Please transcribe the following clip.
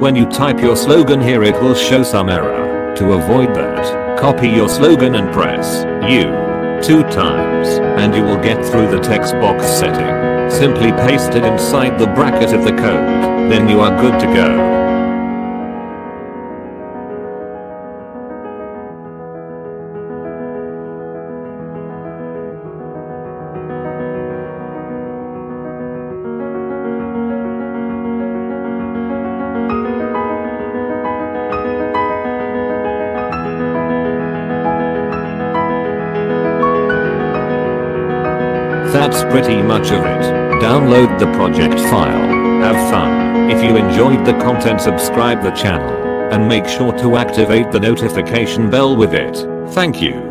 When you type your slogan here it will show some error. To avoid that, copy your slogan and press U 2 times and you will get through the text box setting. Simply paste it inside the bracket of the code, then you are good to go. That's pretty much of it. Download the project file, have fun. If you enjoyed the content, subscribe the channel, and make sure to activate the notification bell with it. Thank you.